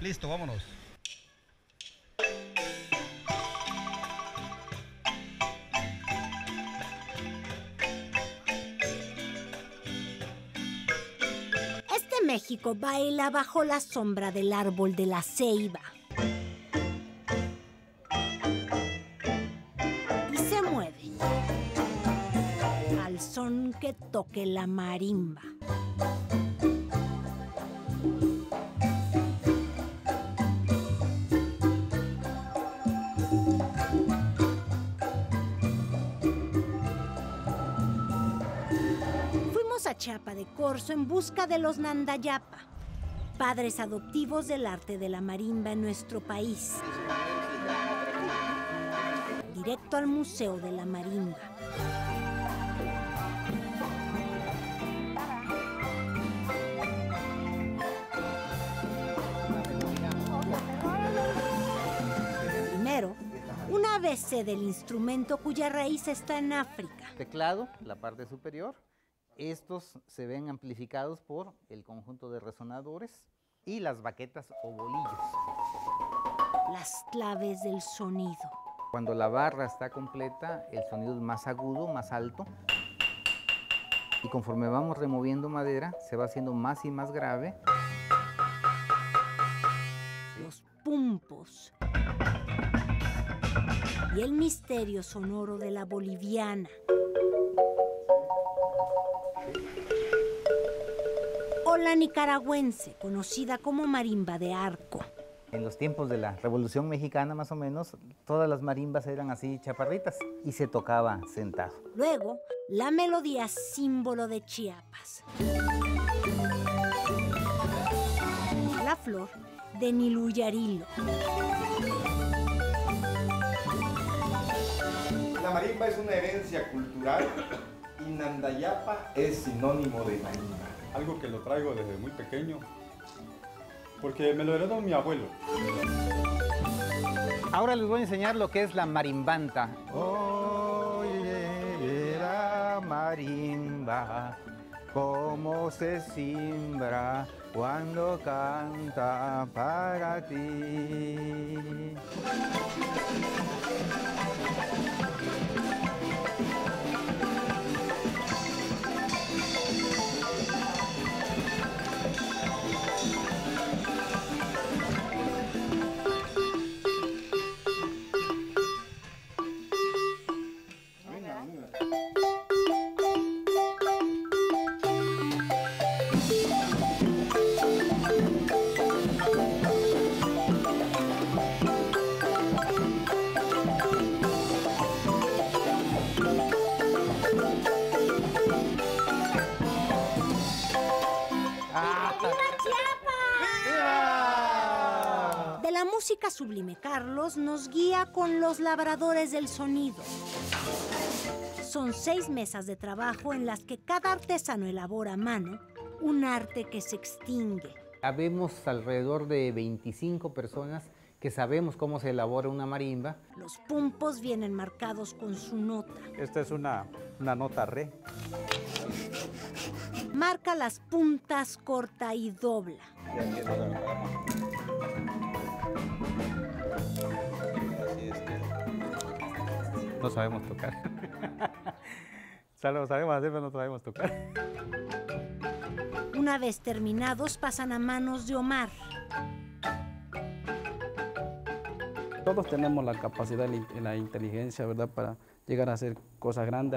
Listo, vámonos. México baila bajo la sombra del árbol de la ceiba. Y se mueve al son que toque la marimba. A Chiapa de Corzo en busca de los Nandayapa, padres adoptivos del arte de la marimba en nuestro país. Directo al Museo de la Marimba. Primero, un ABC del instrumento cuya raíz está en África. Teclado, la parte superior. Estos se ven amplificados por el conjunto de resonadores y las baquetas o bolillos. Las claves del sonido. Cuando la barra está completa, el sonido es más agudo, más alto. Y conforme vamos removiendo madera, se va haciendo más y más grave. Los pumpos. Y el misterio sonoro de la boliviana. O la nicaragüense, conocida como marimba de arco. En los tiempos de la Revolución Mexicana, más o menos, todas las marimbas eran así chaparritas y se tocaba sentado. Luego, la melodía símbolo de Chiapas. La flor de Niluyarilo. La marimba es una herencia cultural y Nandayapa es sinónimo de marimba. Algo que lo traigo desde muy pequeño, porque me lo heredó mi abuelo. Ahora les voy a enseñar lo que es la marimbanta. Oye, la marimba, cómo se simbra cuando canta para ti. Música sublime Carlos nos guía con los labradores del sonido. Son 6 mesas de trabajo en las que cada artesano elabora a mano un arte que se extingue. Habemos alrededor de 25 personas que sabemos cómo se elabora una marimba. Los pumpos vienen marcados con su nota. Esta es una nota re. Marca las puntas, corta y dobla. No sabemos tocar. Lo sabemos hacer, pero no sabemos tocar. Una vez terminados, pasan a manos de Omar. Todos tenemos la capacidad y la inteligencia, ¿verdad?, para llegar a hacer cosas grandes.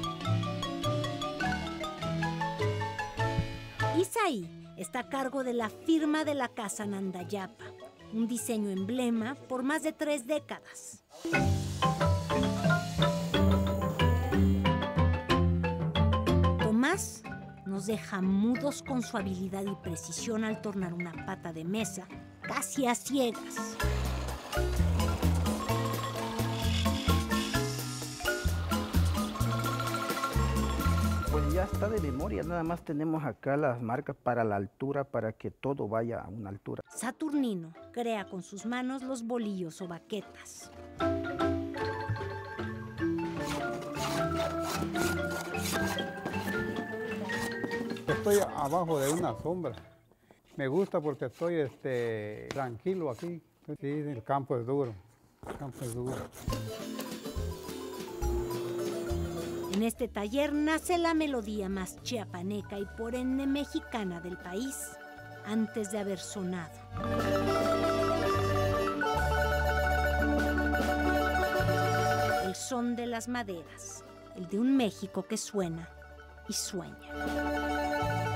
Isaí está a cargo de la firma de la Casa Nandayapa, un diseño emblema por más de 3 décadas. Tomás nos deja mudos con su habilidad y precisión al tornar una pata de mesa casi a ciegas. Pues ya está de memoria, nada más tenemos acá las marcas para la altura, para que todo vaya a una altura. Saturnino crea con sus manos los bolillos o baquetas. Estoy abajo de una sombra Me gusta porque estoy tranquilo aquí. Sí, el campo es duro. El campo es duro. En este taller nace la melodía más chiapaneca y por ende mexicana del país, antes de haber sonado. El son de las maderas, el de un México que suena y sueña.